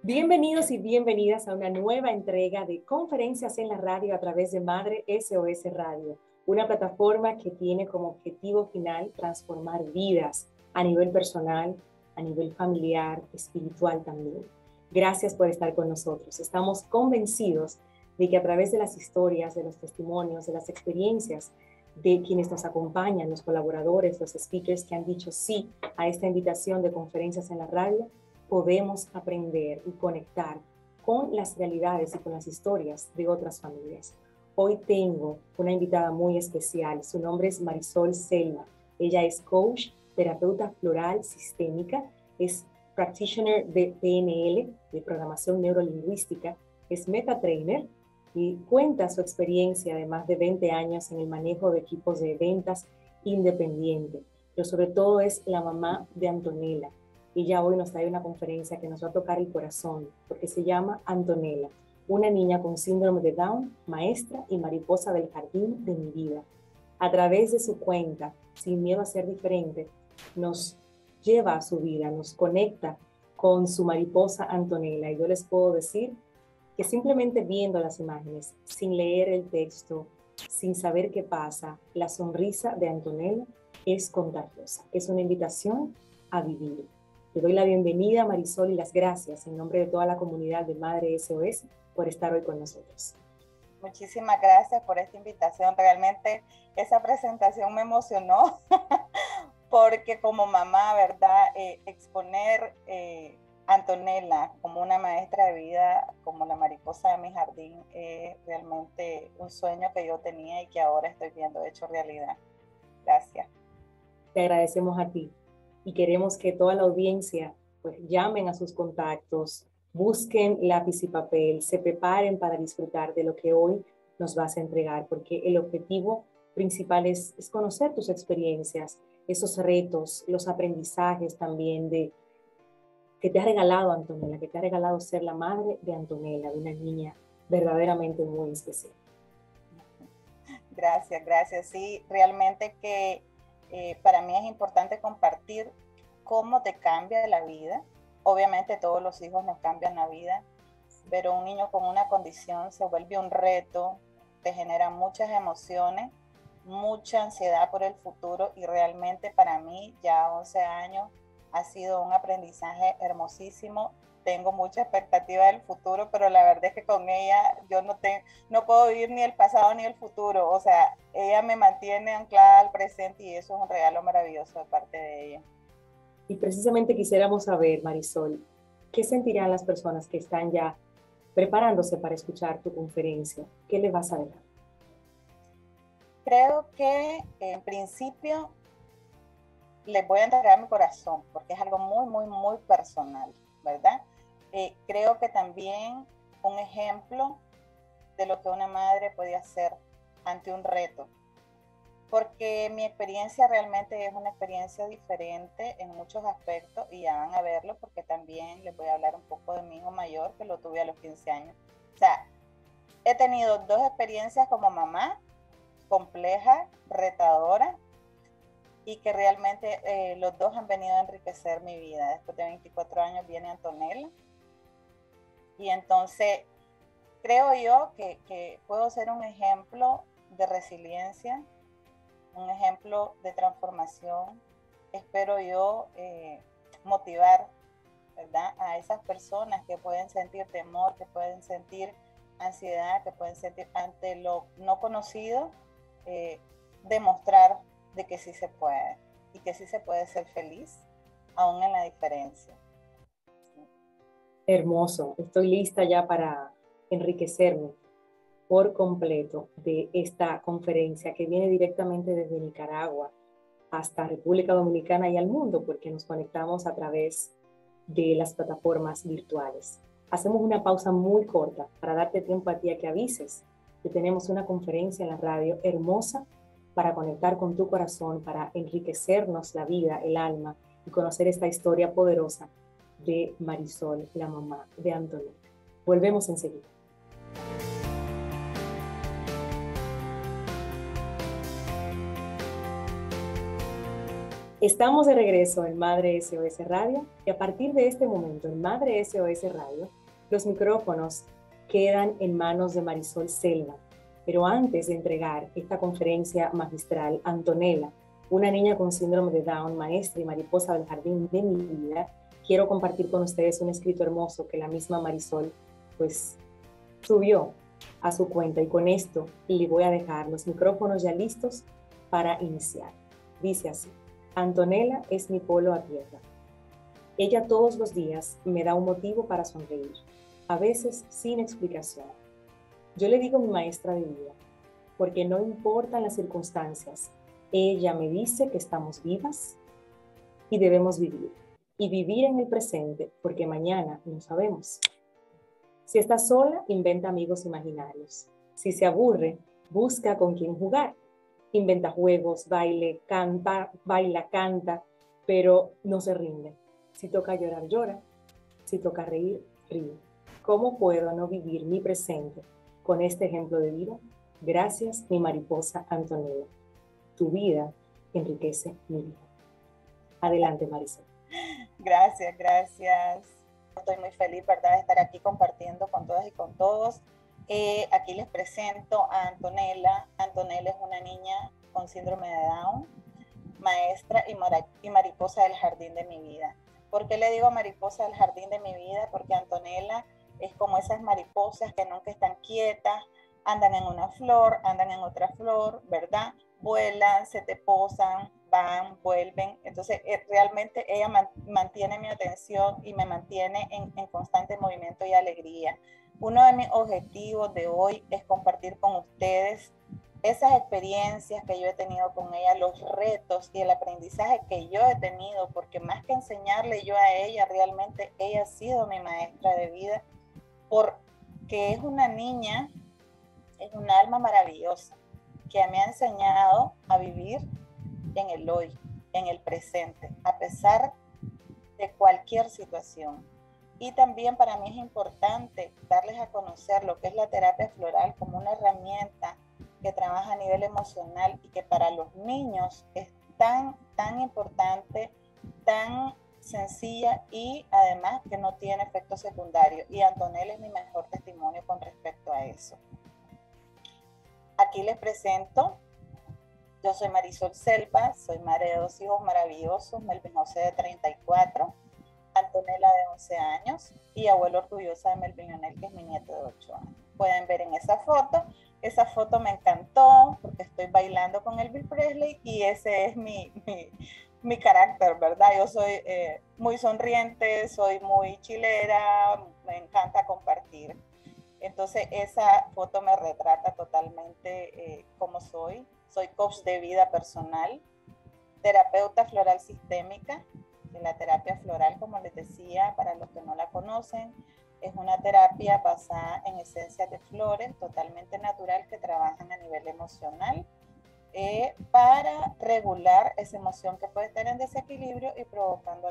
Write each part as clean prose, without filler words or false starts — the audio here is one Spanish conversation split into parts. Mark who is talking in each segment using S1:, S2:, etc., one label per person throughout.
S1: Bienvenidos y bienvenidas a una nueva entrega de Conferencias en la Radio a través de Madre SOS Radio, una plataforma que tiene como objetivo final transformar vidas a nivel personal, a nivel familiar, espiritual también. Gracias por estar con nosotros. Estamos convencidos de que a través de las historias, de los testimonios, de las experiencias de quienes nos acompañan, los colaboradores, los speakers que han dicho sí a esta invitación de Conferencias en la Radio, podemos aprender y conectar con las realidades y con las historias de otras familias. Hoy tengo una invitada muy especial. Su nombre es Marisol Selma. Ella es coach, terapeuta floral sistémica, es practitioner de PNL, de programación neurolingüística, es metatrainer y cuenta su experiencia de más de 20 años en el manejo de equipos de ventas independiente. Pero sobre todo es la mamá de Antonella. Ella hoy nos trae una conferencia que nos va a tocar el corazón, porque se llama Antonella, una niña con síndrome de Down, maestra y mariposa del jardín de mi vida. A través de su cuenta, Sin miedo a ser diferente, nos lleva a su vida, nos conecta con su mariposa Antonella. Y yo les puedo decir que simplemente viendo las imágenes, sin leer el texto, sin saber qué pasa, la sonrisa de Antonella es contagiosa. Es una invitación a vivir. Te doy la bienvenida, Marisol, y las gracias en nombre de toda la comunidad de Madre SOS por estar hoy con nosotros.
S2: Muchísimas gracias por esta invitación. Realmente esa presentación me emocionó porque como mamá, ¿verdad? Exponer a Antonella como una maestra de vida, como la mariposa de mi jardín, es realmente un sueño que yo tenía y que ahora estoy viendo hecho realidad. Gracias.
S1: Te agradecemos a ti. Y queremos que toda la audiencia pues llamen a sus contactos, busquen lápiz y papel, se preparen para disfrutar de lo que hoy nos vas a entregar, porque el objetivo principal es conocer tus experiencias, esos retos, los aprendizajes también que te ha regalado Antonella, que te ha regalado ser la madre de Antonella, de una niña verdaderamente muy especial.
S2: Gracias, gracias. Sí, realmente que para mí es importante compartir cómo te cambia la vida. Obviamente todos los hijos nos cambian la vida, pero un niño con una condición se vuelve un reto, te genera muchas emociones, mucha ansiedad por el futuro y realmente para mí ya 11 años ha sido un aprendizaje hermosísimo. Tengo mucha expectativa del futuro, pero la verdad es que con ella yo no puedo vivir ni el pasado ni el futuro. O sea, ella me mantiene anclada al presente y eso es un regalo maravilloso de parte de ella.
S1: Y precisamente quisiéramos saber, Marisol, ¿qué sentirán las personas que están ya preparándose para escuchar tu conferencia? ¿Qué les vas a dejar?
S2: Creo que en principio les voy a entregar mi corazón porque es algo muy, muy, muy personal, ¿verdad? Creo que también un ejemplo de lo que una madre puede hacer ante un reto, porque mi experiencia realmente es una experiencia diferente en muchos aspectos y ya van a verlo porque también les voy a hablar un poco de mi hijo mayor que lo tuve a los 15 años. O sea, he tenido dos experiencias como mamá, compleja, retadora, y que realmente los dos han venido a enriquecer mi vida. Después de 24 años viene Antonella. Y entonces creo yo que puedo ser un ejemplo de resiliencia, un ejemplo de transformación. Espero yo motivar, ¿verdad?, a esas personas que pueden sentir temor, que pueden sentir ansiedad, que pueden sentir ante lo no conocido, demostrar de que sí se puede y que sí se puede ser feliz aún en la diferencia.
S1: Hermoso, estoy lista ya para enriquecerme por completo de esta conferencia que viene directamente desde Nicaragua hasta República Dominicana y al mundo, porque nos conectamos a través de las plataformas virtuales. Hacemos una pausa muy corta para darte tiempo a ti a que avises que tenemos una conferencia en la radio hermosa para conectar con tu corazón, para enriquecernos la vida, el alma y conocer esta historia poderosa de Marisol, la mamá de Antonella. Volvemos enseguida. Estamos de regreso en Madre SOS Radio y a partir de este momento en Madre SOS Radio, los micrófonos quedan en manos de Marisol Selva. Pero antes de entregar esta conferencia magistral, Antonella, una niña con síndrome de Down, maestra y mariposa del jardín de mi vida, quiero compartir con ustedes un escrito hermoso que la misma Marisol pues subió a su cuenta, y con esto le voy a dejar los micrófonos ya listos para iniciar. Dice así: Antonella es mi polo a tierra. Ella todos los días me da un motivo para sonreír, a veces sin explicación. Yo le digo mi maestra de vida, porque no importan las circunstancias, ella me dice que estamos vivas y debemos vivir. Y vivir en el presente, porque mañana no sabemos. Si está sola, inventa amigos imaginarios. Si se aburre, busca con quién jugar. Inventa juegos, baila, canta, pero no se rinde. Si toca llorar, llora. Si toca reír, ríe. ¿Cómo puedo no vivir mi presente con este ejemplo de vida? Gracias, mi mariposa Antonella. Tu vida enriquece mi vida. Adelante, Marisol.
S2: Gracias, gracias. Estoy muy feliz, ¿verdad?, de estar aquí compartiendo con todas y con todos. Aquí les presento a Antonella. Antonella es una niña con síndrome de Down, maestra y mariposa del jardín de mi vida. ¿Por qué le digo mariposa del jardín de mi vida? Porque Antonella es como esas mariposas que nunca están quietas, andan en una flor, andan en otra flor, ¿verdad? Vuelan, se te posan, van, vuelven. Entonces, realmente ella mantiene mi atención y me mantiene en constante movimiento y alegría. Uno de mis objetivos de hoy es compartir con ustedes esas experiencias que yo he tenido con ella, los retos y el aprendizaje que yo he tenido, porque más que enseñarle yo a ella, realmente ella ha sido mi maestra de vida, porque es una niña, es un alma maravillosa, que me ha enseñado a vivir en el hoy, en el presente, a pesar de cualquier situación. Y también para mí es importante darles a conocer lo que es la terapia floral como una herramienta que trabaja a nivel emocional y que para los niños es tan importante, tan sencilla y además que no tiene efectos secundarios. Y Antonella es mi mejor testimonio con respecto a eso. Aquí les presento. Yo soy Marisol Selva, soy madre de 2 hijos maravillosos, Melvin José de 34, Antonella de 11 años y abuelo orgullosa de Melvin Leonel, que es mi nieto de 8 años. Pueden ver en esa foto me encantó porque estoy bailando con Elvis Presley y ese es mi carácter, ¿verdad? Yo soy muy sonriente, soy muy chilera, me encanta compartir. Entonces esa foto me retrata totalmente cómo soy. Soy coach de vida personal, terapeuta floral sistémica. La terapia floral, como les decía, para los que no la conocen, es una terapia basada en esencias de flores, totalmente natural, que trabajan a nivel emocional para regular esa emoción que puede estar en desequilibrio y provocando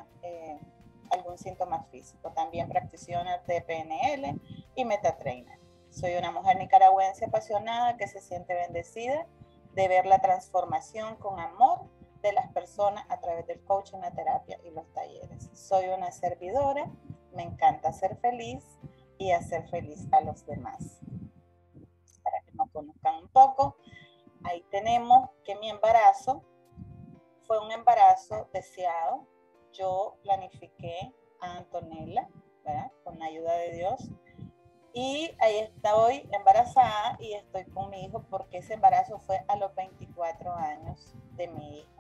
S2: algún síntoma físico. También practitioner de PNL y Metatrainer. Soy una mujer nicaragüense apasionada que se siente bendecida de ver la transformación con amor de las personas a través del coaching, la terapia y los talleres. Soy una servidora, me encanta ser feliz y hacer feliz a los demás. Para que nos conozcan un poco, ahí tenemos que mi embarazo fue un embarazo deseado. Yo planifiqué a Antonella, ¿verdad?, con la ayuda de Dios. Y ahí estoy embarazada y estoy con mi hijo porque ese embarazo fue a los 24 años de mi hijo.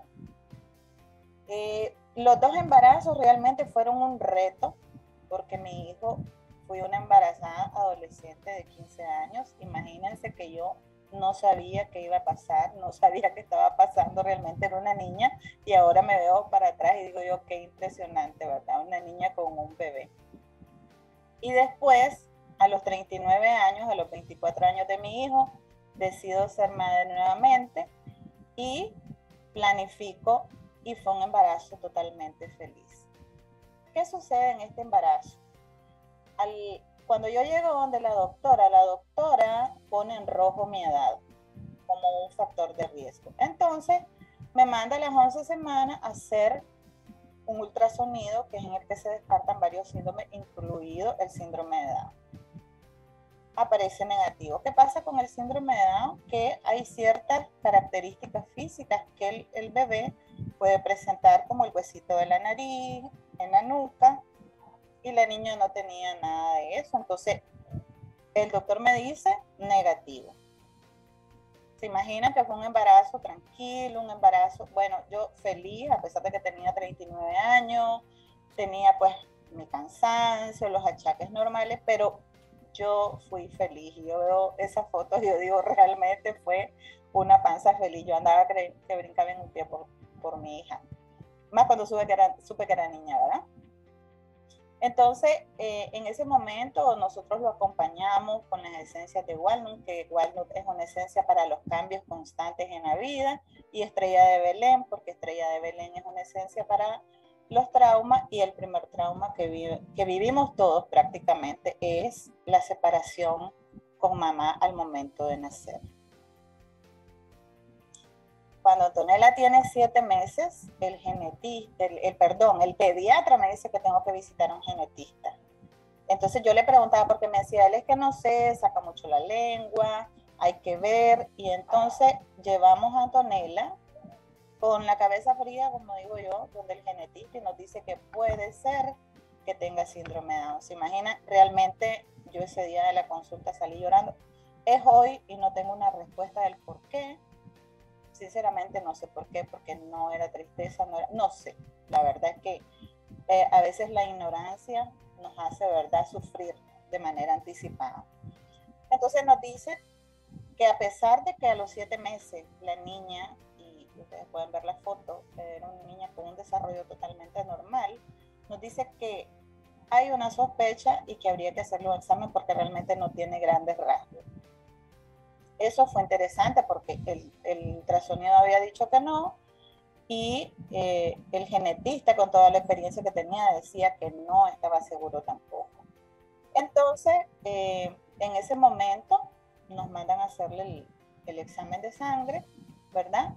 S2: Los 2 embarazos realmente fueron un reto porque mi hijo fue una embarazada adolescente de 15 años. Imagínense que yo no sabía qué iba a pasar, no sabía qué estaba pasando, realmente era una niña y ahora me veo para atrás y digo yo, qué impresionante, ¿verdad? Una niña con un bebé. Y después, a los 39 años, a los 24 años de mi hijo, decido ser madre nuevamente y planifico y fue un embarazo totalmente feliz. ¿Qué sucede en este embarazo? Cuando yo llego donde la doctora pone en rojo mi edad como un factor de riesgo. Entonces, me manda a las 11 semanas a hacer un ultrasonido, que es en el que se descartan varios síndromes, incluido el síndrome de Down. Aparece negativo. ¿Qué pasa con el síndrome de Down? Que hay ciertas características físicas que el bebé puede presentar, como el huesito de la nariz, en la nuca, y la niña no tenía nada de eso. Entonces, el doctor me dice negativo. ¿Se imaginan que fue un embarazo tranquilo, un embarazo, bueno, yo feliz, a pesar de que tenía 39 años, tenía pues mi cansancio, los achaques normales, pero yo fui feliz. Yo veo esas fotos y yo digo, realmente fue una panza feliz. Yo andaba que brincaba en un pie por mi hija. Más cuando supe que era niña, ¿verdad? Entonces, en ese momento nosotros lo acompañamos con las esencias de Walnut, que Walnut es una esencia para los cambios constantes en la vida, y Estrella de Belén, porque Estrella de Belén es una esencia para los traumas, y el primer trauma que vivimos todos prácticamente es la separación con mamá al momento de nacer. Cuando Antonella tiene 7 meses, el pediatra me dice que tengo que visitar a un genetista. Entonces yo le preguntaba, porque me decía, él es que no sé, saca mucho la lengua, hay que ver, y entonces llevamos a Antonella con la cabeza fría, como digo yo, donde el genetista, y nos dice que puede ser que tenga síndrome de Down. ¿Se imagina? Realmente yo ese día de la consulta salí llorando. Es hoy y no tengo una respuesta del por qué. Sinceramente no sé por qué, porque no era tristeza, no sé. La verdad es que a veces la ignorancia nos hace, ¿verdad?, sufrir de manera anticipada. Entonces nos dice que a pesar de que a los 7 meses la niña, y ustedes pueden ver la foto, era una niña con un desarrollo totalmente normal, nos dice que hay una sospecha y que habría que hacerle un examen porque realmente no tiene grandes rasgos. Eso fue interesante porque el ultrasonido había dicho que no, y el genetista, con toda la experiencia que tenía, decía que no estaba seguro tampoco. Entonces, en ese momento nos mandan a hacerle el examen de sangre, ¿verdad?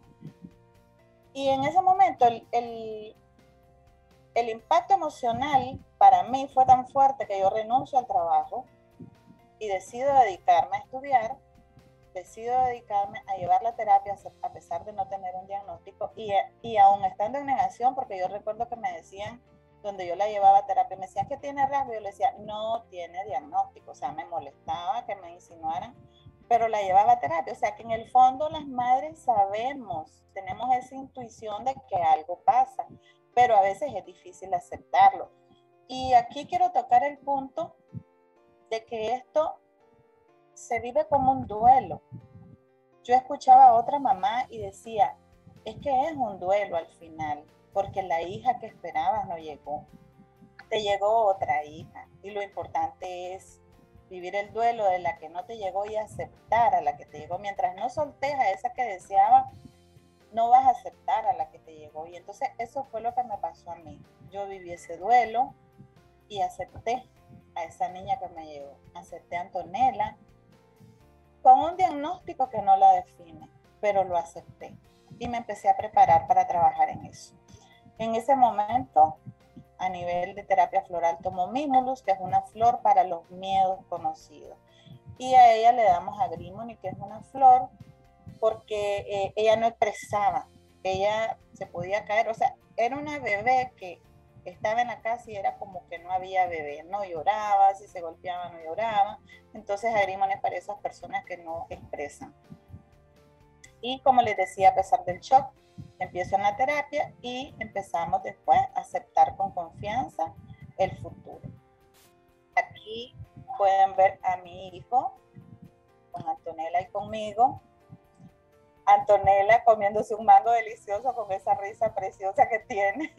S2: Y en ese momento el impacto emocional para mí fue tan fuerte que yo renuncio al trabajo y decido dedicarme a estudiar, decido dedicarme a llevar la terapia a pesar de no tener un diagnóstico, y aún estando en negación, porque yo recuerdo que me decían, donde yo la llevaba a terapia, me decían que tiene rasgo, yo le decía, no tiene diagnóstico, o sea, me molestaba que me insinuaran, pero la llevaba a terapia. O sea, que en el fondo las madres sabemos, tenemos esa intuición de que algo pasa, pero a veces es difícil aceptarlo. Y aquí quiero tocar el punto de que esto se vive como un duelo. Yo escuchaba a otra mamá y decía, es que es un duelo al final, porque la hija que esperabas no llegó. Te llegó otra hija, y lo importante es vivir el duelo de la que no te llegó y aceptar a la que te llegó. Mientras no soltes a esa que deseaba, no vas a aceptar a la que te llegó. Y entonces eso fue lo que me pasó a mí. Yo viví ese duelo y acepté a esa niña que me llegó. Acepté a Antonella con un diagnóstico que no la define, pero lo acepté y me empecé a preparar para trabajar en eso. En ese momento, a nivel de terapia floral, tomo Mimulus, que es una flor para los miedos conocidos, y a ella le damos Agrimony, que es una flor porque ella no expresaba, ella se podía caer, o sea, era una bebé que estaba en la casa y era como que no había bebé, no lloraba, si se golpeaba no lloraba. Entonces Agrimony es para esas personas que no expresan. Y como les decía, a pesar del shock, empiezo en la terapia y empezamos después a aceptar con confianza el futuro. Aquí pueden ver a mi hijo con Antonella y conmigo. Antonella comiéndose un mango delicioso con esa risa preciosa que tiene.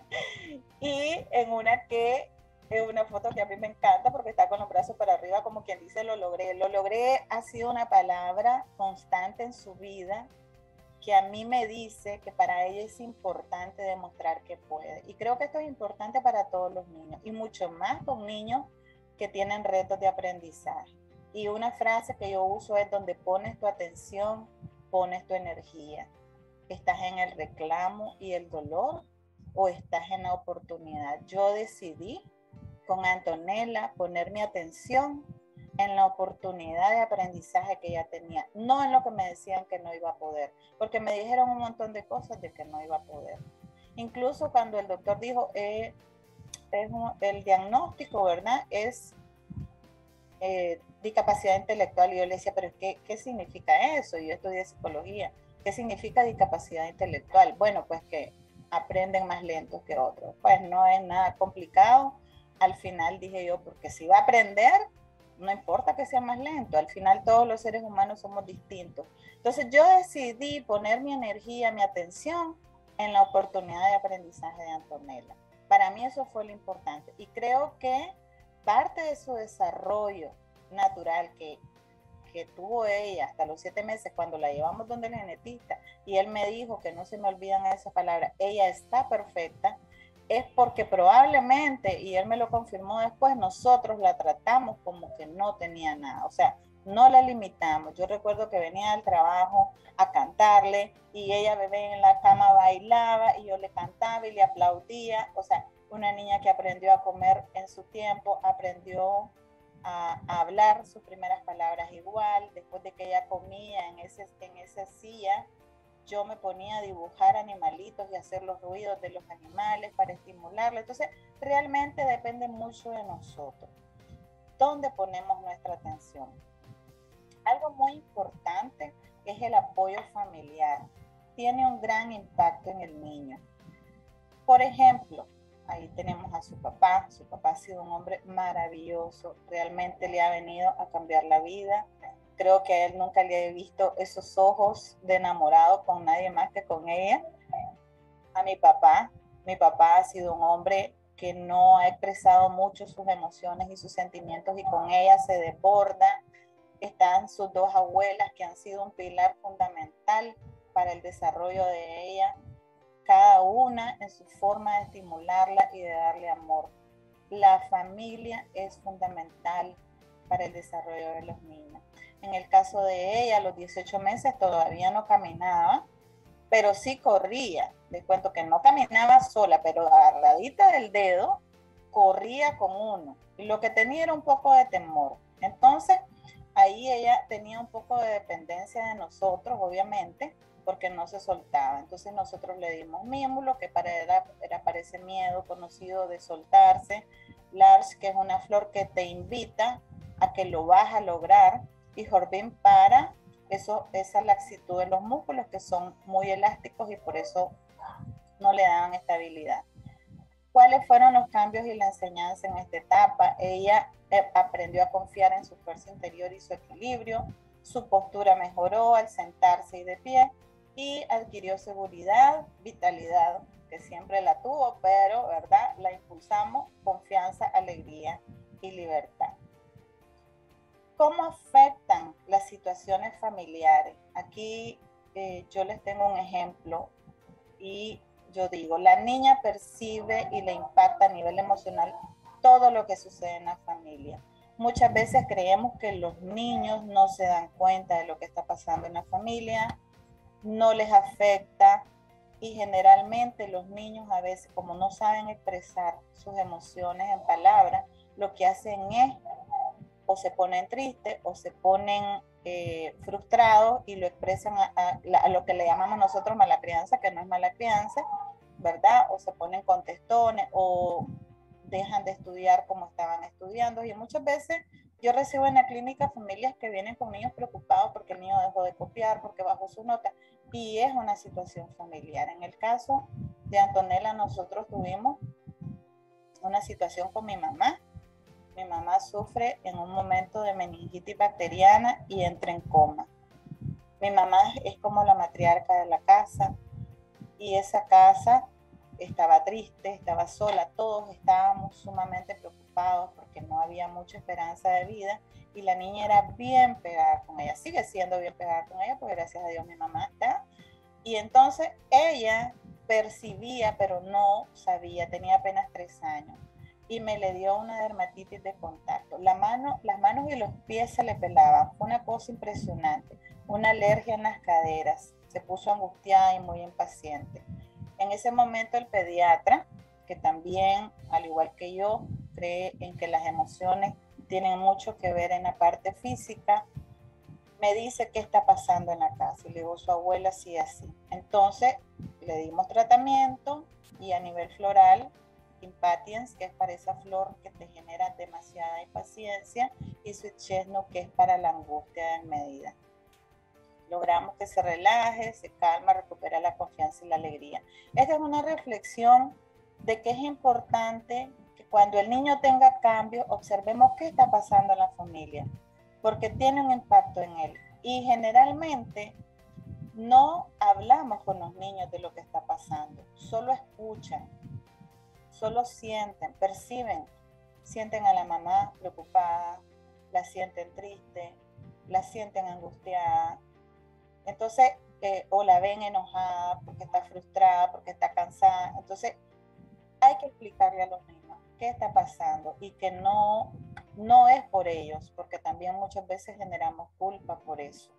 S2: Y en una foto que a mí me encanta porque está con los brazos para arriba, como quien dice, lo logré. Lo logré ha sido una palabra constante en su vida que a mí me dice que para ella es importante demostrar que puede. Y creo que esto es importante para todos los niños, y mucho más con niños que tienen retos de aprendizaje. Y una frase que yo uso es: donde pones tu atención, pones tu energía. ¿Estás en el reclamo y el dolor o estás en la oportunidad? Yo decidí con Antonella poner mi atención en la oportunidad de aprendizaje que ella tenía, no en lo que me decían que no iba a poder, porque me dijeron un montón de cosas de que no iba a poder. Incluso cuando el doctor dijo, el diagnóstico, ¿verdad? Es discapacidad intelectual, y yo le decía, pero ¿qué significa eso? Yo estudié psicología. ¿Qué significa discapacidad intelectual? Bueno, pues que aprenden más lentos que otros. Pues no es nada complicado. Al final dije yo, porque si va a aprender, no importa que sea más lento. Al final todos los seres humanos somos distintos. Entonces yo decidí poner mi energía, mi atención en la oportunidad de aprendizaje de Antonella. Para mí eso fue lo importante. Y creo que parte de su desarrollo natural que tuvo ella hasta los 7 meses cuando la llevamos donde el genetista y él me dijo, que no se me olvidan esas palabras, ella está perfecta, es porque probablemente, y él me lo confirmó después, nosotros la tratamos como que no tenía nada, o sea, no la limitamos. Yo recuerdo que venía del trabajo a cantarle y ella, bebé, en la cama bailaba y yo le cantaba y le aplaudía. O sea, una niña que aprendió a comer en su tiempo, aprendió a hablar sus primeras palabras igual. Después de que ella comía en esa silla, yo me ponía a dibujar animalitos y hacer los ruidos de los animales para estimularla. Entonces, realmente depende mucho de nosotros. ¿Dónde ponemos nuestra atención? Algo muy importante es el apoyo familiar. Tiene un gran impacto en el niño. Por ejemplo, ahí tenemos a su papá. Su papá ha sido un hombre maravilloso. Realmente le ha venido a cambiar la vida. Creo que a él nunca le he visto esos ojos de enamorado con nadie más que con ella. A mi papá ha sido un hombre que no ha expresado mucho sus emociones y sus sentimientos, y con ella se desborda. Están sus dos abuelas, que han sido un pilar fundamental para el desarrollo de ella, cada una en su forma de estimularla y de darle amor. La familia es fundamental para el desarrollo de los niños. En el caso de ella, a los 18 meses todavía no caminaba, pero sí corría. Les cuento que no caminaba sola, pero agarradita del dedo, corría con uno. Y lo que tenía era un poco de temor. Entonces, ahí ella tenía un poco de dependencia de nosotros, obviamente, porque no se soltaba. Entonces nosotros le dimos Mímulo, que era para ese miedo conocido de soltarse. Lars, que es una flor que te invita a que lo vas a lograr. Y Jorbin para esa laxitud de los músculos, que son muy elásticos y por eso no le daban estabilidad. ¿Cuáles fueron los cambios y la enseñanza en esta etapa? Ella aprendió a confiar en su fuerza interior y su equilibrio. Su postura mejoró al sentarse y de pie, y adquirió seguridad, vitalidad, que siempre la tuvo, pero, ¿verdad?, la impulsamos, confianza, alegría y libertad. ¿Cómo afectan las situaciones familiares? Aquí yo les tengo un ejemplo, y yo digo, la niña percibe y le impacta a nivel emocional todo lo que sucede en la familia. Muchas veces creemos que los niños no se dan cuenta de lo que está pasando en la familia, no les afecta, y generalmente los niños a veces, como no saben expresar sus emociones en palabras, lo que hacen es o se ponen tristes o se ponen frustrados y lo expresan a lo que le llamamos nosotros mala crianza, que no es mala crianza, ¿verdad? O se ponen contestones o dejan de estudiar como estaban estudiando. Y muchas veces yo recibo en la clínica familias que vienen con niños preocupados porque el niño dejó de copiar, porque bajó su nota, y es una situación familiar. En el caso de Antonella, nosotros tuvimos una situación con mi mamá. Mi mamá sufre en un momento de meningitis bacteriana y entra en coma. Mi mamá es como la matriarca de la casa, y esa casa estaba triste, estaba sola, todos estábamos sumamente preocupados porque no había mucha esperanza de vida, y la niña era bien pegada con ella, sigue siendo bien pegada con ella, porque gracias a Dios mi mamá está. Y entonces ella percibía, pero no sabía, tenía apenas 3 años. Y me le dio una dermatitis de contacto. Las manos y los pies se le pelaban. Fue una cosa impresionante. Una alergia en las caderas. se puso angustiada y muy impaciente. En ese momento el pediatra, que también, al igual que yo, cree en que las emociones tienen mucho que ver en la parte física, me dice qué está pasando en la casa. Y le digo, su abuela sí así. Entonces le dimos tratamiento y a nivel floral, Impatiens, que es para esa flor que te genera demasiada impaciencia, y Sweet Chestnut, que es para la angustia en medida. Logramos que se relaje, se calma, recupera la confianza y la alegría. Esta es una reflexión de que es importante que cuando el niño tenga cambio, observemos qué está pasando en la familia, porque tiene un impacto en él. Y generalmente no hablamos con los niños de lo que está pasando, solo escuchan, solo sienten, perciben, sienten a la mamá preocupada, la sienten triste, la sienten angustiada. Entonces, o la ven enojada porque está frustrada, porque está cansada. Entonces, hay que explicarle a los niños qué está pasando y que no es por ellos, porque también muchas veces generamos culpa por eso.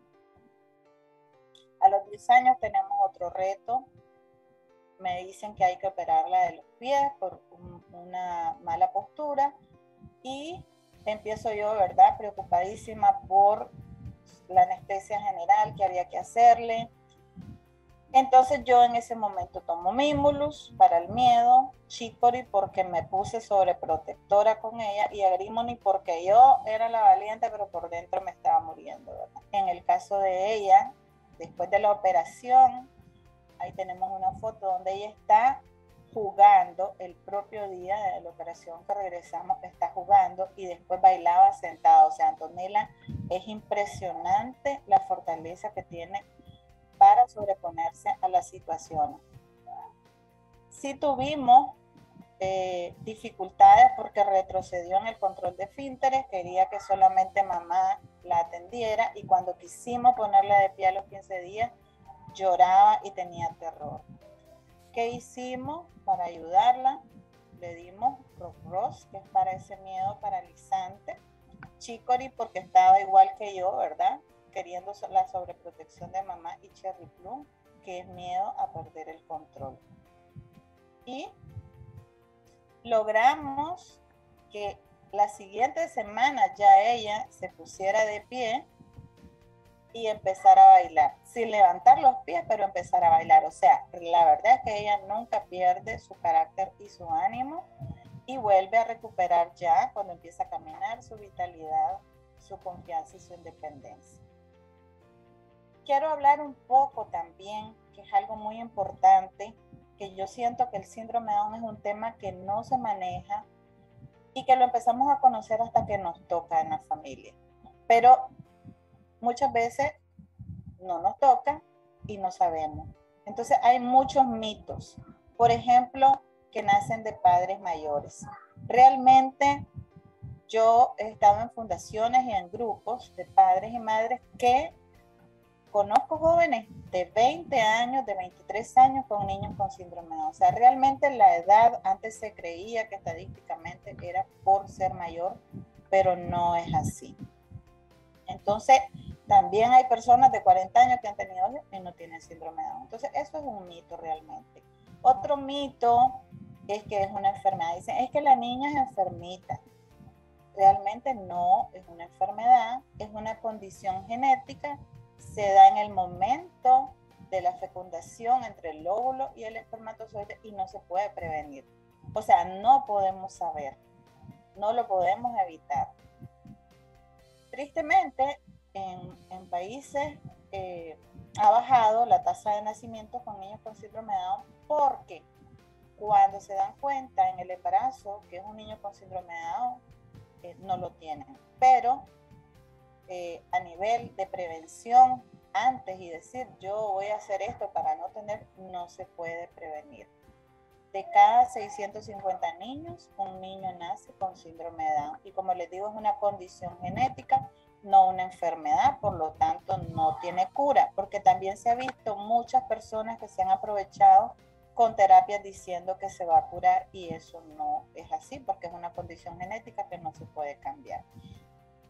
S2: A los 10 años tenemos otro reto. Me dicen que hay que operarla de los pies por una mala postura y empiezo yo, ¿verdad? Preocupadísima por la anestesia general que había que hacerle. Entonces yo en ese momento tomo Mimulus para el miedo, Chicory porque me puse sobreprotectora con ella y Agrimony porque yo era la valiente pero por dentro me estaba muriendo, ¿verdad? En el caso de ella, después de la operación, ahí tenemos una foto donde ella está jugando el propio día de la operación que regresamos, está jugando y después bailaba sentada. O sea, Antonella es impresionante la fortaleza que tiene para sobreponerse a las situaciones. Sí tuvimos dificultades porque retrocedió en el control de esfínteres, quería que solamente mamá la atendiera y cuando quisimos ponerla de pie a los 15 días, lloraba y tenía terror. ¿Qué hicimos para ayudarla? Le dimos Ross, que es para ese miedo paralizante, Chicory porque estaba igual que yo, ¿verdad? Queriendo la sobreprotección de mamá, y Cherry Plum, que es miedo a perder el control. Y logramos que la siguiente semana ya ella se pusiera de pie y empezar a bailar, sin levantar los pies, pero empezar a bailar. O sea, la verdad es que ella nunca pierde su carácter y su ánimo y vuelve a recuperar ya cuando empieza a caminar su vitalidad, su confianza y su independencia. Quiero hablar un poco también, que es algo muy importante, que yo siento que el síndrome de Down es un tema que no se maneja y que lo empezamos a conocer hasta que nos toca en la familia. Pero muchas veces no nos toca y no sabemos. Entonces hay muchos mitos, por ejemplo, que nacen de padres mayores. Realmente yo he estado en fundaciones y en grupos de padres y madres que conozco jóvenes de 20 años, de 23 años con niños con síndrome de Down. O sea, realmente la edad antes se creía que estadísticamente era por ser mayor, pero no es así. Entonces, también hay personas de 40 años que han tenido hijos y no tienen síndrome de Down. Entonces, eso es un mito realmente. Otro mito es que es una enfermedad. Dicen, es que la niña es enfermita. Realmente no es una enfermedad, es una condición genética, se da en el momento de la fecundación entre el óvulo y el espermatozoide y no se puede prevenir. O sea, no podemos saber, no lo podemos evitar. Tristemente, en países ha bajado la tasa de nacimiento con niños con síndrome de Down porque cuando se dan cuenta en el embarazo que es un niño con síndrome de Down, no lo tienen. Pero a nivel de prevención, antes y decir yo voy a hacer esto para no tener, no se puede prevenir. De cada 650 niños, un niño nace con síndrome de Down. Y como les digo, es una condición genética, no una enfermedad, por lo tanto no tiene cura, porque también se ha visto muchas personas que se han aprovechado con terapias diciendo que se va a curar y eso no es así, porque es una condición genética que no se puede cambiar.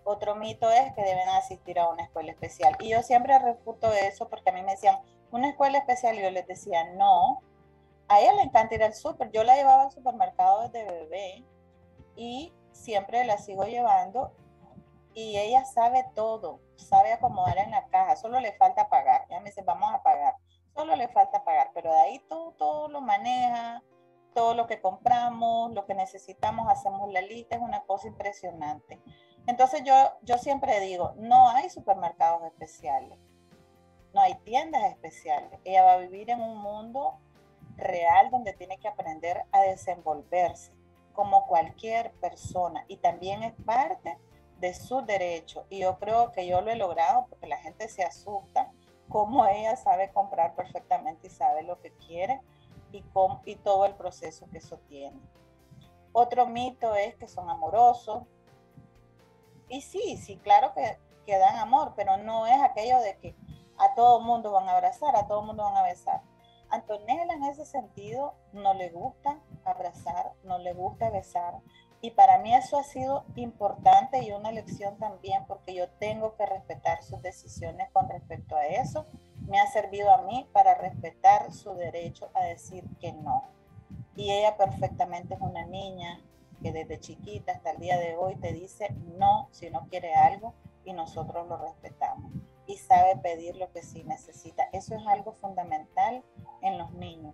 S2: Otro mito es que deben asistir a una escuela especial. Y yo siempre refuto eso porque a mí me decían, ¿una escuela especial? Y yo les decía, no. A ella le encanta ir al súper. Yo la llevaba al supermercado desde bebé y siempre la sigo llevando y ella sabe todo, sabe acomodar en la caja, solo le falta pagar. Ella me dice, vamos a pagar, solo le falta pagar, pero de ahí todo lo maneja, todo lo que compramos, lo que necesitamos, hacemos la lista, es una cosa impresionante. Entonces yo siempre digo, no hay supermercados especiales, no hay tiendas especiales. Ella va a vivir en un mundo real donde tiene que aprender a desenvolverse como cualquier persona y también es parte de su derecho. Y yo creo que yo lo he logrado porque la gente se asusta cómo ella sabe comprar perfectamente y sabe lo que quiere y todo el proceso que eso tiene. Otro mito es que son amorosos. Y sí, claro que dan amor, pero no es aquello de que a todo mundo van a abrazar, a todo mundo van a besar. Antonella en ese sentido no le gusta abrazar, no le gusta besar. Y para mí eso ha sido importante y una lección también porque yo tengo que respetar sus decisiones con respecto a eso. Me ha servido a mí para respetar su derecho a decir que no. Y ella perfectamente es una niña que desde chiquita hasta el día de hoy te dice no si no quiere algo y nosotros lo respetamos. Y sabe pedir lo que sí necesita. Eso es algo fundamental en los niños.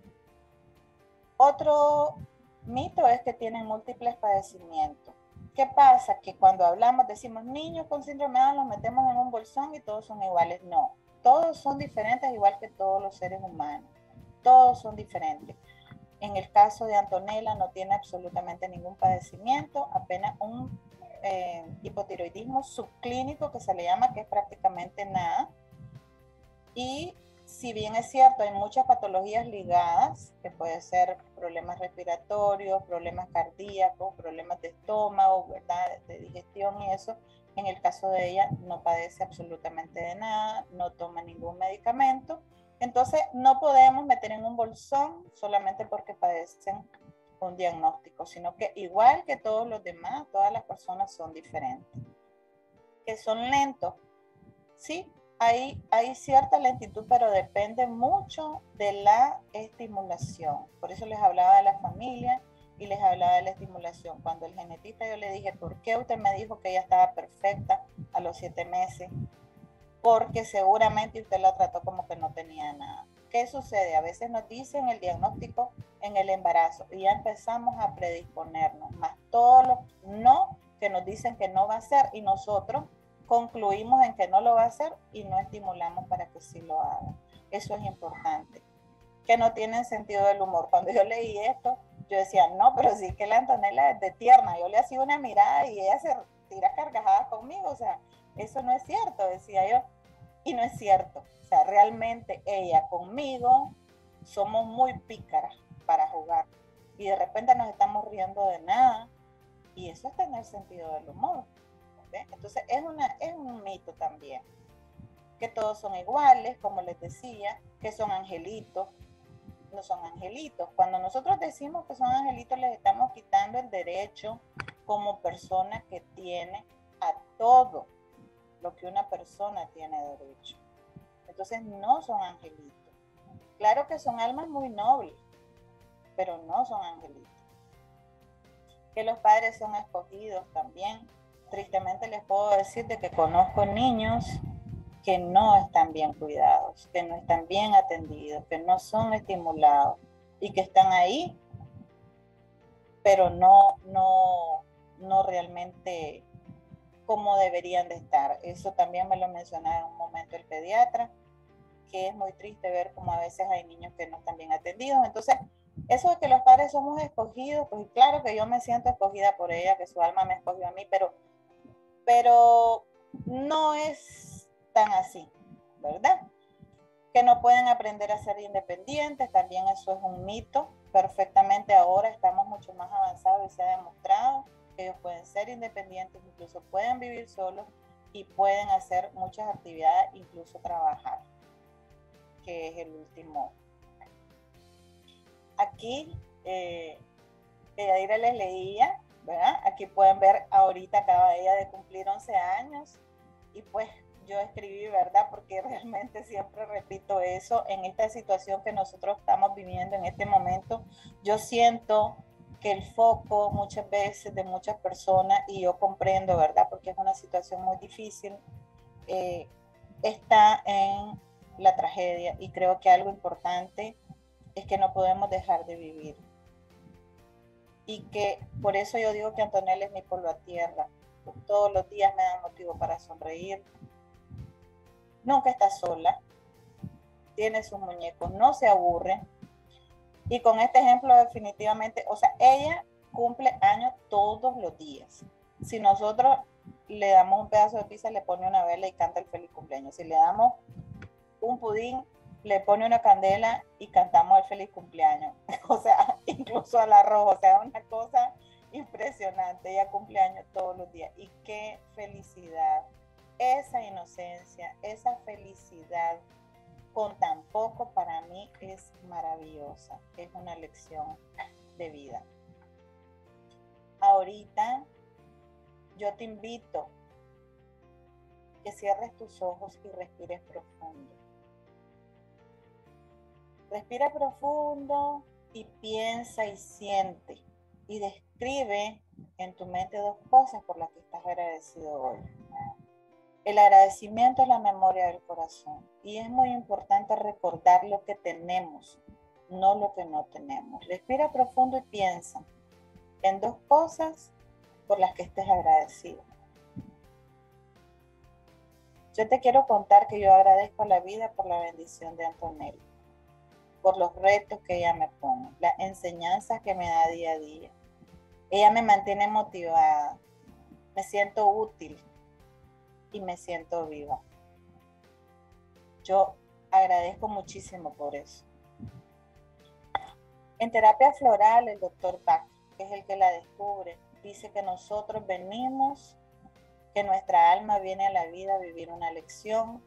S2: Otro mito es que tienen múltiples padecimientos. ¿Qué pasa? Que cuando hablamos decimos niños con síndrome de Down los metemos en un bolsón y todos son iguales. No, todos son diferentes igual que todos los seres humanos. Todos son diferentes. En el caso de Antonella no tiene absolutamente ningún padecimiento, apenas un hipotiroidismo subclínico que se le llama, que es prácticamente nada. Y si bien es cierto, hay muchas patologías ligadas, que pueden ser problemas respiratorios, problemas cardíacos, problemas de estómago, ¿verdad? De digestión y eso, en el caso de ella no padece absolutamente de nada, no toma ningún medicamento. Entonces no podemos meter en un bolsón solamente porque padecen un diagnóstico, sino que igual que todos los demás, todas las personas son diferentes. Que son lentos, sí, hay cierta lentitud, pero depende mucho de la estimulación. Por eso les hablaba de la familia y les hablaba de la estimulación. Cuando el genetista yo le dije, ¿por qué usted me dijo que ella estaba perfecta a los 7 meses? Porque seguramente usted la trató como que no tenía nada. ¿Qué sucede? A veces nos dicen el diagnóstico en el embarazo y ya empezamos a predisponernos, más todos los no que nos dicen que no va a ser y nosotros concluimos en que no lo va a hacer y no estimulamos para que sí lo haga. Eso es importante. Que no tienen sentido del humor. Cuando yo leí esto, yo decía, no, pero sí que la Antonella es de tierna. Yo le hacía una mirada y ella se tira carcajadas conmigo. O sea, eso no es cierto, decía yo. Y no es cierto. O sea, realmente ella conmigo somos muy pícaras para jugar. Y de repente nos estamos riendo de nada. Y eso es tener sentido del humor. ¿Ve? Entonces es un mito también. Que todos son iguales, como les decía, que son angelitos. No son angelitos. Cuando nosotros decimos que son angelitos, les estamos quitando el derecho como persona que tiene a todo lo que una persona tiene derecho. Entonces no son angelitos. Claro que son almas muy nobles, pero no son angelitos. Que los padres son escogidos también. Tristemente les puedo decir de que conozco niños que no están bien cuidados, que no están bien atendidos, que no son estimulados y que están ahí, pero no realmente como deberían de estar. Eso también me lo mencionaba en un momento el pediatra, que es muy triste ver como a veces hay niños que no están bien atendidos. Entonces, eso de que los padres somos escogidos, pues claro que yo me siento escogida por ella, que su alma me escogió a mí, pero no es tan así, ¿verdad? Que no pueden aprender a ser independientes, también eso es un mito. Perfectamente ahora estamos mucho más avanzados y se ha demostrado que ellos pueden ser independientes, incluso pueden vivir solos y pueden hacer muchas actividades, incluso trabajar, que es el último. Aquí, Yadira les leía ¿verdad? Aquí pueden ver, ahorita acaba ella de cumplir 11 años y pues yo escribí, ¿verdad? Porque realmente siempre repito eso, en esta situación que nosotros estamos viviendo en este momento, yo siento que el foco muchas veces de muchas personas, y yo comprendo, ¿verdad? Porque es una situación muy difícil, está en la tragedia, y creo que algo importante es que no podemos dejar de vivir. Y que por eso yo digo que Antonella es mi polvo a tierra. Todos los días me dan motivo para sonreír. Nunca está sola. Tiene sus muñecos, no se aburre. Y con este ejemplo definitivamente, o sea, ella cumple años todos los días. Si nosotros le damos un pedazo de pizza, le pone una vela y canta el feliz cumpleaños. Si le damos un pudín, le pone una candela y cantamos el feliz cumpleaños. O sea, incluso al arroz, o sea, una cosa impresionante. Ella cumple años todos los días. Y qué felicidad. Esa inocencia, esa felicidad con tan poco, para mí es maravillosa. Es una lección de vida. Ahorita yo te invito que cierres tus ojos y respires profundo. Respira profundo y piensa y siente y describe en tu mente 2 cosas por las que estás agradecido hoy. El agradecimiento es la memoria del corazón y es muy importante recordar lo que tenemos, no lo que no tenemos. Respira profundo y piensa en 2 cosas por las que estés agradecido. Yo te quiero contar que yo agradezco a la vida por la bendición de Antonella, por los retos que ella me pone, las enseñanzas que me da día a día. Ella me mantiene motivada, me siento útil y me siento viva. Yo agradezco muchísimo por eso. En terapia floral, el doctor Bach, que es el que la descubre, dice que nosotros venimos, que nuestra alma viene a la vida a vivir una lección,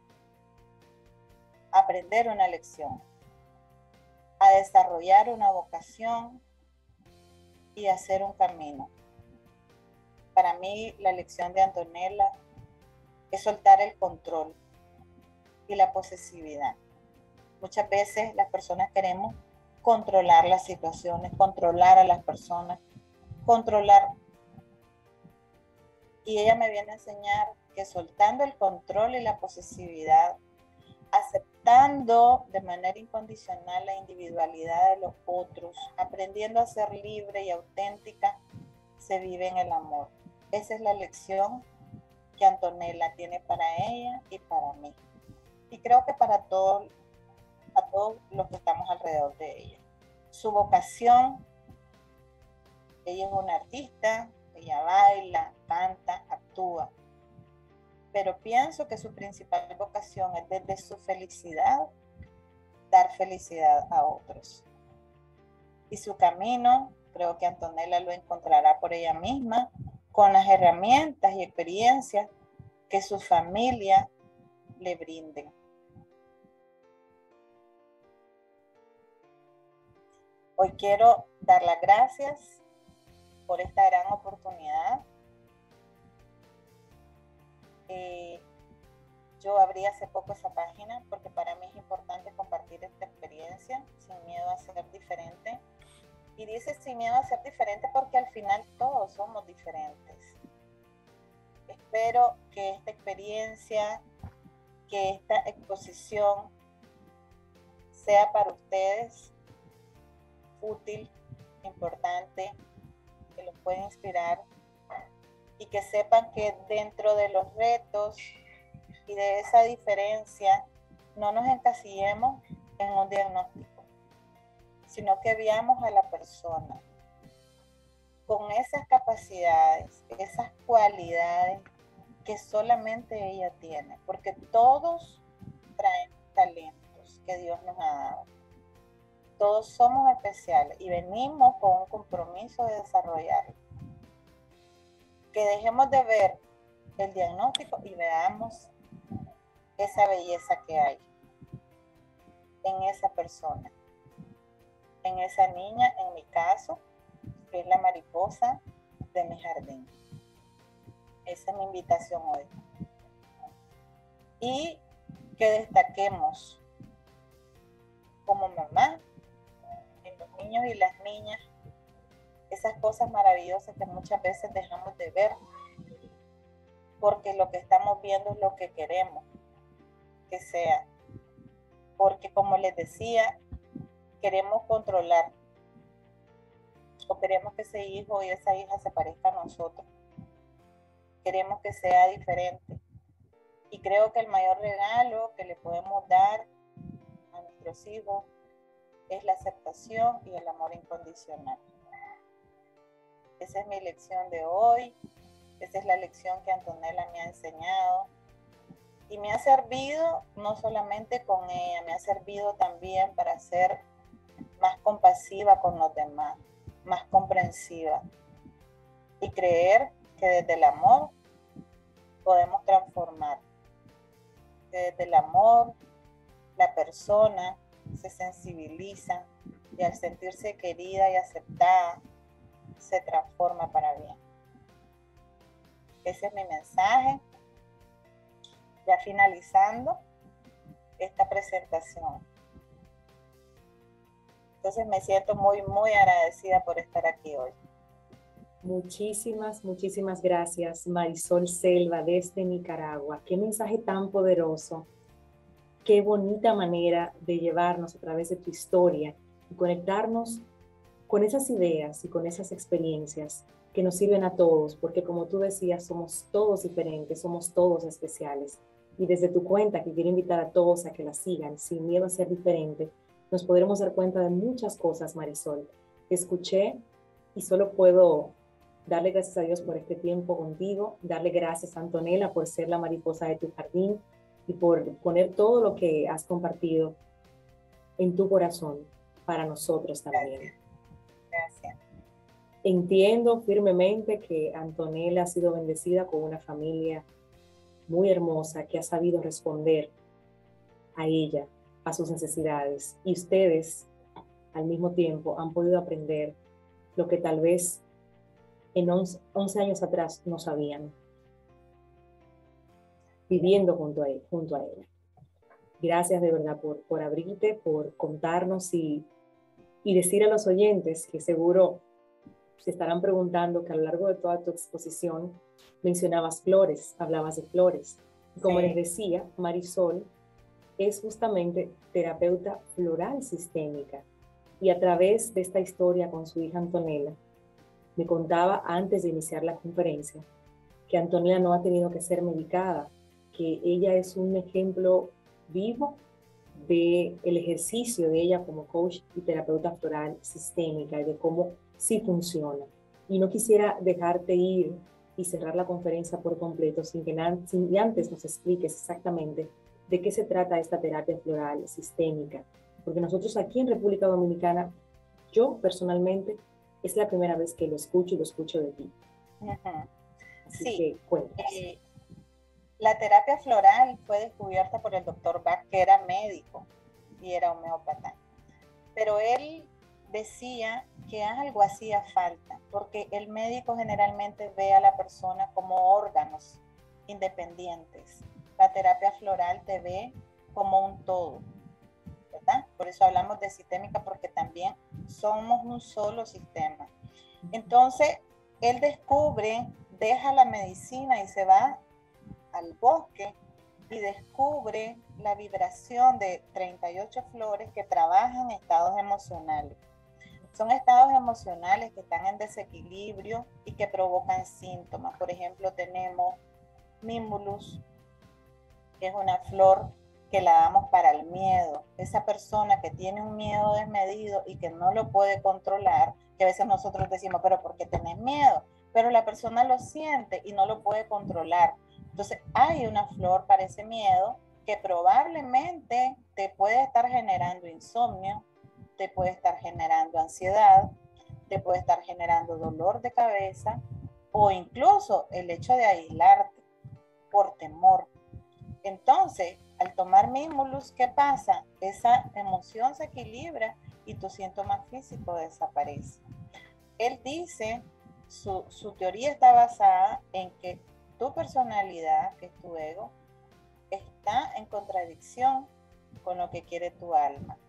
S2: a aprender una lección, a desarrollar una vocación y a hacer un camino. Para mí, la lección de Antonella es soltar el control y la posesividad. Muchas veces las personas queremos controlar las situaciones, controlar a las personas, controlar. Y ella me viene a enseñar que soltando el control y la posesividad, aceptando de manera incondicional la individualidad de los otros, aprendiendo a ser libre y auténtica, se vive en el amor. Esa es la lección que Antonella tiene para ella y para mí. Y creo que para todos los que estamos alrededor de ella. Su vocación, ella es una artista, ella baila, canta, actúa. Pero pienso que su principal vocación es desde su felicidad, dar felicidad a otros. Y su camino, creo que Antonella lo encontrará por ella misma, con las herramientas y experiencias que su familia le brinden. Hoy quiero dar las gracias por esta gran oportunidad. Yo abrí hace poco esa página porque para mí es importante compartir esta experiencia sin miedo a ser diferente. Y dice sin miedo a ser diferente porque al final todos somos diferentes. Espero que esta experiencia, que esta exposición sea para ustedes útil, importante, que los pueda inspirar y que sepan que dentro de los retos y de esa diferencia no nos encasillemos en un diagnóstico, sino que veamos a la persona con esas capacidades, esas cualidades que solamente ella tiene, porque todos traen talentos que Dios nos ha dado. Todos somos especiales y venimos con un compromiso de desarrollarlo. Que dejemos de ver el diagnóstico y veamos esa belleza que hay en esa persona, en esa niña, en mi caso, que es la mariposa de mi jardín. Esa es mi invitación hoy. Y que destaquemos como mamá en los niños y las niñas esas cosas maravillosas que muchas veces dejamos de ver, porque lo que estamos viendo es lo que queremos que sea. Porque como les decía, queremos controlar o queremos que ese hijo y esa hija se parezca a nosotros. Queremos que sea diferente. Y creo que el mayor regalo que le podemos dar a nuestros hijos es la aceptación y el amor incondicional. Esa es mi lección de hoy. Esa es la lección que Antonella me ha enseñado. Y me ha servido no solamente con ella, me ha servido también para ser más compasiva con los demás, más comprensiva. Y creer que desde el amor podemos transformar. Que desde el amor la persona se sensibiliza y al sentirse querida y aceptada se transforma para bien. Ese es mi mensaje. Ya finalizando esta presentación. Entonces me siento muy, muy agradecida por estar aquí hoy.
S1: Muchísimas, muchísimas gracias, Marisol Selva, desde Nicaragua. Qué mensaje tan poderoso. Qué bonita manera de llevarnos a través de tu historia y conectarnos con esas ideas y con esas experiencias que nos sirven a todos, porque como tú decías, somos todos diferentes, somos todos especiales. Y desde tu cuenta, que quiero invitar a todos a que la sigan, sin miedo a ser diferente, nos podremos dar cuenta de muchas cosas, Marisol. Te escuché y solo puedo darle gracias a Dios por este tiempo contigo, darle gracias a Antonella por ser la mariposa de tu jardín y por poner todo lo que has compartido en tu corazón para nosotros también.
S2: Gracias.
S1: Entiendo firmemente que Antonella ha sido bendecida con una familia muy hermosa que ha sabido responder a ella, a sus necesidades. Y ustedes, al mismo tiempo, han podido aprender lo que tal vez en 11 años atrás no sabían, viviendo junto a ella. Gracias de verdad por abrirte, por contarnos y decir a los oyentes que seguro se estarán preguntando que a lo largo de toda tu exposición mencionabas flores, hablabas de flores. Como les decía, Marisol es justamente terapeuta floral sistémica y a través de esta historia con su hija Antonella, me contaba antes de iniciar la conferencia que Antonella no ha tenido que ser medicada, que ella es un ejemplo vivo del ejercicio de ella como coach y terapeuta floral sistémica y de cómo sí funciona. Y no quisiera dejarte ir y cerrar la conferencia por completo sin que antes nos expliques exactamente de qué se trata esta terapia floral sistémica. Porque nosotros aquí en República Dominicana, yo personalmente, es la primera vez que lo escucho y lo escucho de ti. Así que cuéntanos.
S2: La terapia floral fue descubierta por el doctor Bach, que era médico y era homeópata. Pero él decía que algo hacía falta, porque el médico generalmente ve a la persona como órganos independientes. La terapia floral te ve como un todo, ¿verdad? Por eso hablamos de sistémica, porque también somos un solo sistema. Entonces, él descubre, deja la medicina y se va al bosque y descubre la vibración de 38 flores que trabajan estados emocionales. Son estados emocionales que están en desequilibrio y que provocan síntomas. Por ejemplo, tenemos Mimulus, que es una flor que la damos para el miedo. Esa persona que tiene un miedo desmedido y que no lo puede controlar, que a veces nosotros decimos, pero ¿por qué tenés miedo? Pero la persona lo siente y no lo puede controlar. Entonces hay una flor para ese miedo que probablemente te puede estar generando insomnio, te puede estar generando ansiedad, te puede estar generando dolor de cabeza o incluso el hecho de aislarte por temor. Entonces, al tomar Mimulus, ¿qué pasa? Esa emoción se equilibra y tu síntoma físico desaparece. Él dice su teoría está basada en que tu personalidad, que es tu ego, está en contradicción con lo que quiere tu alma.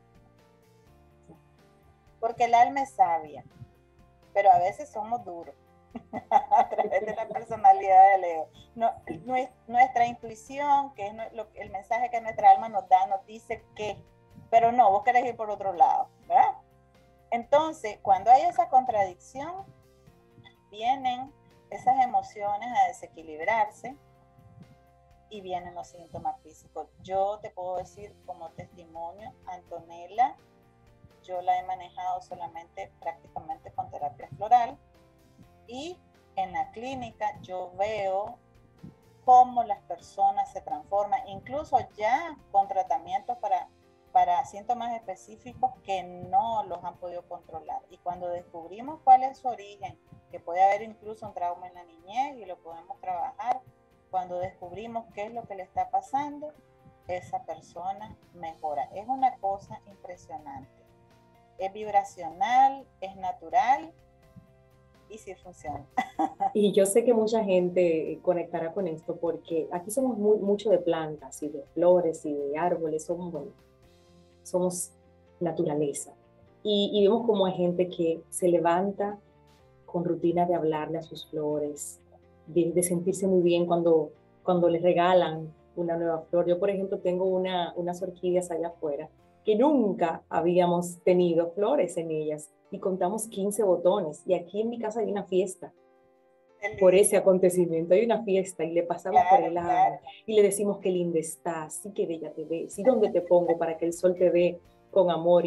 S2: Porque el alma es sabia, pero a veces somos duros a través de la personalidad del ego. No, nuestra intuición, que es el mensaje que nuestra alma nos da, nos dice que, pero no, vos querés ir por otro lado, ¿verdad? Entonces, cuando hay esa contradicción, vienen esas emociones a desequilibrarse y vienen los síntomas físicos. Yo te puedo decir como testimonio, Antonella, yo la he manejado solamente prácticamente con terapia floral, y en la clínica yo veo cómo las personas se transforman, incluso ya con tratamientos para síntomas específicos que no los han podido controlar. Y cuando descubrimos cuál es su origen, que puede haber incluso un trauma en la niñez y lo podemos trabajar, cuando descubrimos qué es lo que le está pasando, esa persona mejora. Es una cosa impresionante. Es vibracional, es natural y sí funciona.
S1: Y yo sé que mucha gente conectará con esto porque aquí somos mucho de plantas y de flores y de árboles, somos naturaleza. Y vemos como hay gente que se levanta con rutina de hablarle a sus flores, de sentirse muy bien cuando les regalan una nueva flor. Yo, por ejemplo, tengo unas orquídeas allá afuera que nunca habíamos tenido flores en ellas y contamos 15 botones. Y aquí en mi casa hay una fiesta por ese acontecimiento, hay una fiesta y le pasamos por el lado y le decimos qué linda estás, sí qué bella te ves, y dónde te pongo para que el sol te dé con amor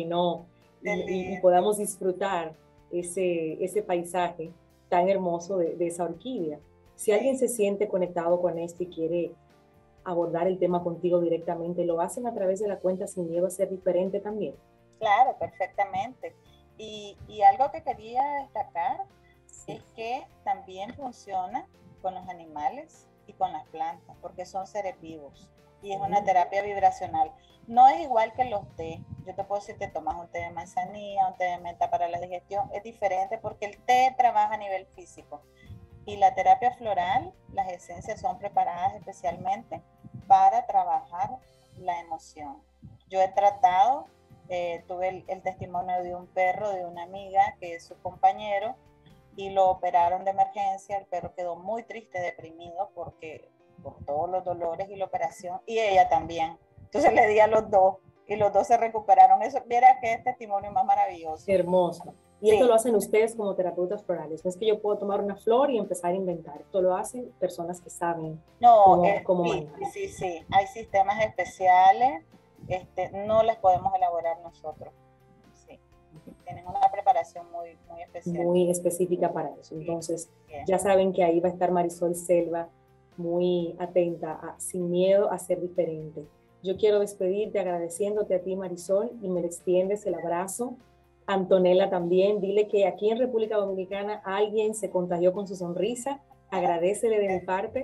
S1: y podamos disfrutar ese paisaje tan hermoso de esa orquídea. Si alguien se siente conectado con esto y quiere abordar el tema contigo directamente, lo hacen a través de la cuenta Sin Miedo a Ser Diferente también.
S2: Claro, perfectamente. Y algo que quería destacar es que también funciona con los animales y con las plantas, porque son seres vivos y es una terapia vibracional. No es igual que los té. Yo te puedo decir, te tomas un té de manzanilla, un té de menta para la digestión. Es diferente porque el té trabaja a nivel físico. Y la terapia floral, las esencias son preparadas especialmente para trabajar la emoción. Yo he tratado, tuve el testimonio de un perro, de una amiga que es su compañero, y lo operaron de emergencia. El perro quedó muy triste, deprimido por todos los dolores y la operación, y ella también. Entonces le di a los dos y los dos se recuperaron. Eso, viera qué testimonio más maravilloso.
S1: Hermoso. Y sí, esto lo hacen ustedes como terapeutas florales. No es que yo puedo tomar una flor y empezar a inventar. Esto lo hacen personas que saben cómo manejar.
S2: Sí. Hay sistemas especiales, no las podemos elaborar nosotros. Sí. Tienen una preparación muy especial.
S1: Muy específica para eso. Entonces, ya saben que ahí va a estar Marisol Selva, muy atenta, sin miedo a ser diferente. Yo quiero despedirte agradeciéndote a ti, Marisol, y me extiendes el abrazo. Antonella también, dile que aquí en República Dominicana alguien se contagió con su sonrisa, agradécele de mi parte,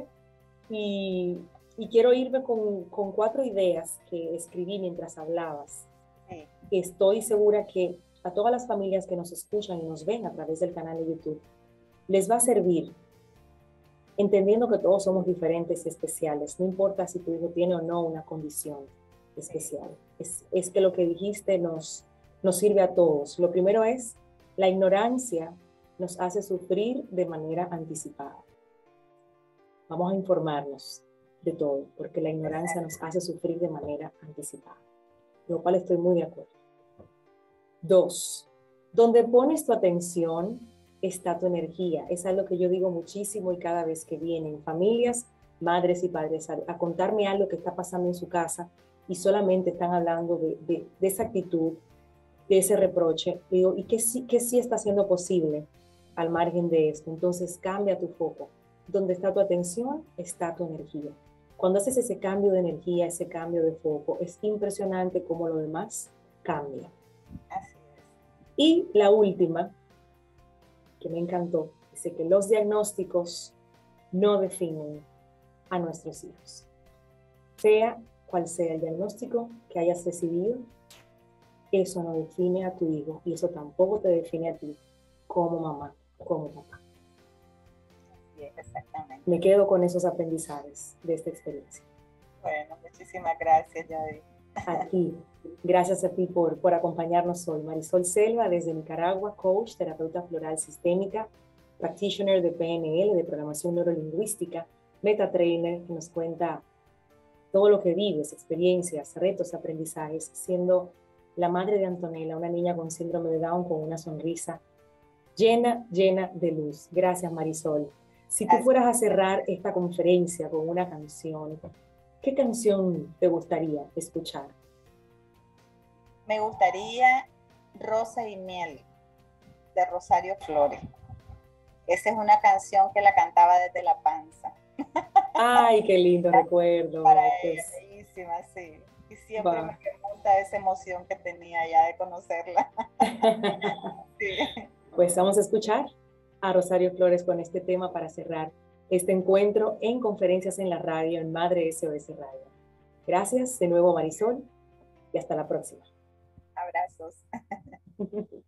S1: y quiero irme con 4 ideas que escribí mientras hablabas. Estoy segura que a todas las familias que nos escuchan y nos ven a través del canal de YouTube, les va a servir, entendiendo que todos somos diferentes y especiales, no importa si tu hijo tiene o no una condición especial. Es que lo que dijiste nos sirve a todos. Lo primero es, la ignorancia nos hace sufrir de manera anticipada. Vamos a informarnos de todo, porque la ignorancia nos hace sufrir de manera anticipada, lo cual estoy muy de acuerdo. 2, donde pones tu atención está tu energía. Es algo que yo digo muchísimo y cada vez que vienen familias, madres y padres a contarme algo que está pasando en su casa y solamente están hablando de esa actitud, de ese reproche, digo, ¿y qué sí está siendo posible al margen de esto? Entonces cambia tu foco. Donde está tu atención, está tu energía. Cuando haces ese cambio de energía, ese cambio de foco, es impresionante cómo lo demás cambia.
S2: Así es.
S1: Y la última, que me encantó, dice que los diagnósticos no definen a nuestros hijos. Sea cual sea el diagnóstico que hayas recibido, eso no define a tu hijo y eso tampoco te define a ti como mamá, como papá.
S2: es, exactamente.
S1: Me quedo con esos aprendizajes de esta experiencia.
S2: Bueno, muchísimas gracias, Yadi.
S1: A ti, gracias a ti por acompañarnos hoy. Marisol Selva, desde Nicaragua, coach, terapeuta floral sistémica, practitioner de PNL, de programación neurolingüística, meta trainer, que nos cuenta todo lo que vives, experiencias, retos, aprendizajes, siendo la madre de Antonella, una niña con síndrome de Down con una sonrisa llena de luz. Gracias, Marisol. Si tú fueras a cerrar esta conferencia con una canción, ¿qué canción te gustaría escuchar?
S2: Me gustaría Rosa y Miel, de Rosario Flores. Esa es una canción que la cantaba desde la panza.
S1: Ay, qué lindo recuerdo.
S2: Para ella, bellísima, sí. Y siempre me remonta esa emoción que tenía ya de conocerla. Sí.
S1: Pues vamos a escuchar a Rosario Flores con este tema para cerrar este encuentro en Conferencias en la Radio, en Madre SOS Radio. Gracias de nuevo, Marisol, y hasta la próxima.
S2: Abrazos.